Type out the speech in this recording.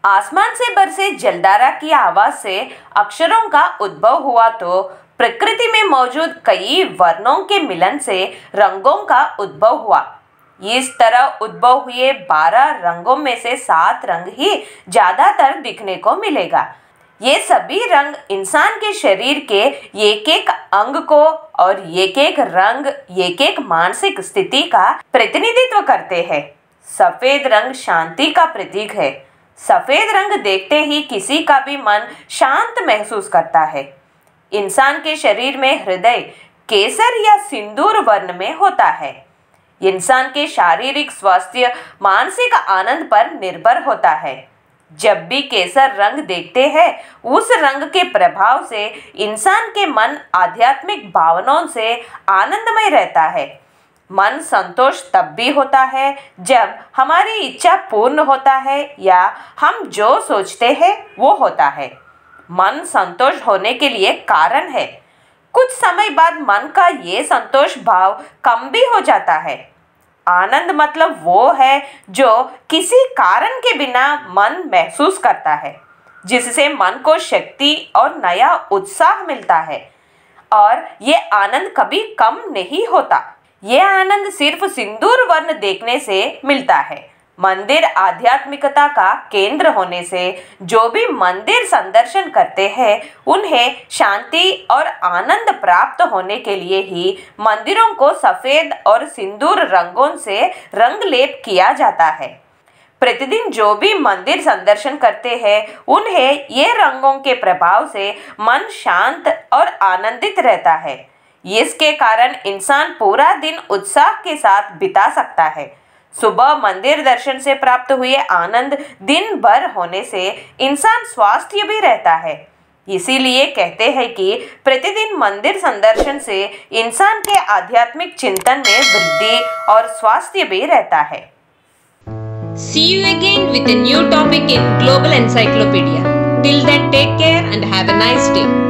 आसमान से बरसे जलधारा की आवाज से अक्षरों का उद्भव हुआ तो प्रकृति में मौजूद कई वर्णों के मिलन से रंगों का उद्भव हुआ। इस तरह उद्भव हुए 12 रंगों में से 7 रंग ही ज्यादातर दिखने को मिलेगा। ये सभी रंग इंसान के शरीर के एक एक अंग को और एक एक रंग एक एक मानसिक स्थिति का प्रतिनिधित्व करते हैं। सफेद रंग शांति का प्रतीक है। सफेद रंग देखते ही किसी का भी मन शांत महसूस करता है। इंसान के शरीर में हृदय केसर या सिंदूर वर्ण में होता है। इंसान के शारीरिक स्वास्थ्य मानसिक आनंद पर निर्भर होता है। जब भी केसर रंग देखते हैं, उस रंग के प्रभाव से इंसान के मन आध्यात्मिक भावनाओं से आनंदमय रहता है। मन संतोष तब भी होता है जब हमारी इच्छा पूर्ण होता है या हम जो सोचते हैं वो होता है। मन संतोष होने के लिए कारण है। कुछ समय बाद मन का ये संतोष भाव कम भी हो जाता है। आनंद मतलब वो है जो किसी कारण के बिना मन महसूस करता है, जिससे मन को शक्ति और नया उत्साह मिलता है। और ये आनंद कभी कम नहीं होता। ये आनंद सिर्फ सिंदूर वर्ण देखने से मिलता है। मंदिर आध्यात्मिकता का केंद्र होने से जो भी मंदिर संदर्शन करते हैं, उन्हें शांति और आनंद प्राप्त होने के लिए ही मंदिरों को सफेद और सिंदूर रंगों से रंग लेप किया जाता है। प्रतिदिन जो भी मंदिर संदर्शन करते हैं, उन्हें ये रंगों के प्रभाव से मन शांत और आनंदित रहता है। इसके कारण इंसान पूरा दिन उत्साह के साथ बिता सकता है। सुबह मंदिर दर्शन से प्राप्त हुए आनंद दिन भर होने से इंसान स्वास्थ्य भी रहता है। इसीलिए कहते हैं कि प्रतिदिन मंदिर संदर्शन से इंसान के आध्यात्मिक चिंतन में वृद्धि और स्वास्थ्य भी रहता है। See you again with a new topic in Global Encyclopedia. Till then, take care and have a nice day.